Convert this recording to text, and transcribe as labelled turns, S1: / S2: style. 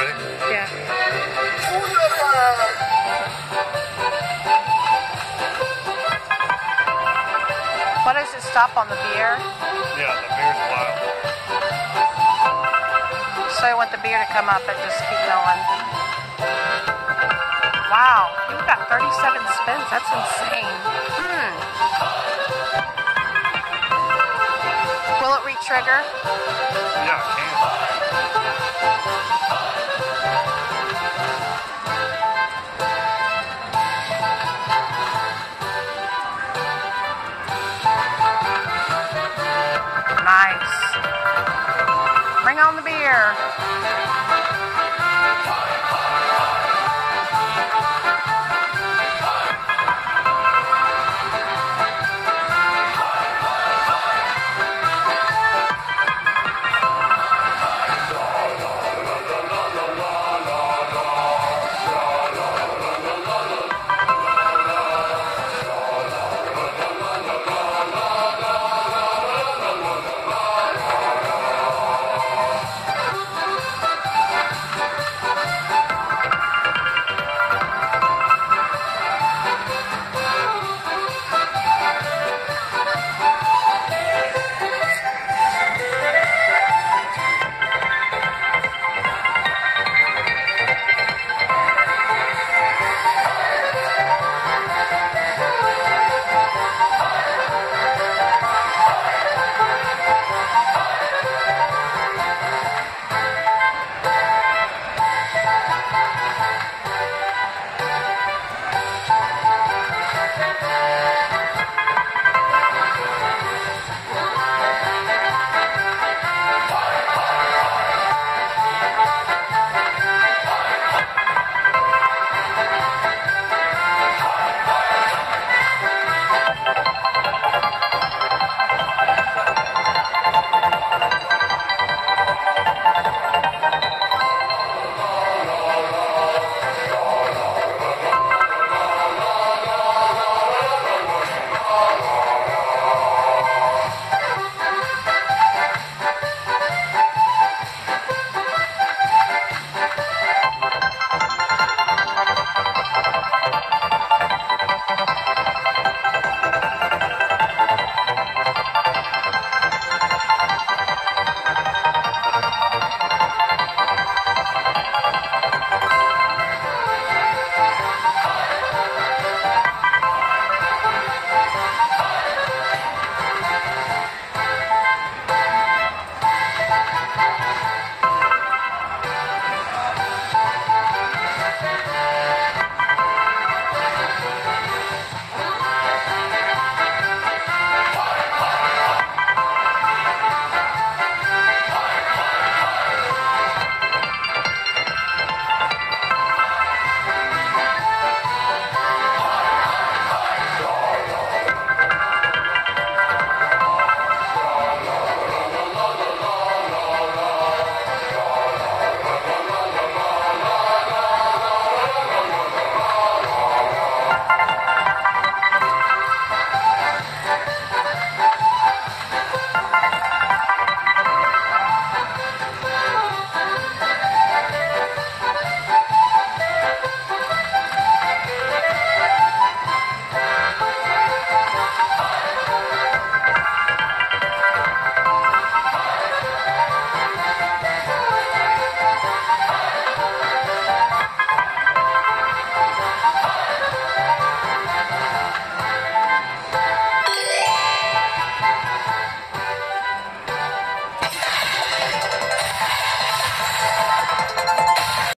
S1: ready?
S2: Yeah. Why does it stop on the beer?
S1: Yeah, the beer's wild.
S2: So I want the beer to come up and just keep going. Wow, you've got 37 spins. That's insane. Will it re-trigger?
S1: Yeah, it can.
S2: Nice. Bring on the beer.